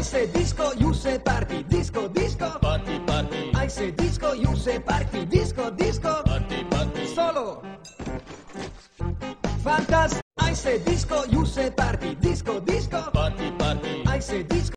say disco, you say party. Disco, disco. Party, party. I say disco, you say party. Disco, disco. Party, party. Solo. Fantastic. I say disco, you say party. Disco, disco. Party, party. I say disco.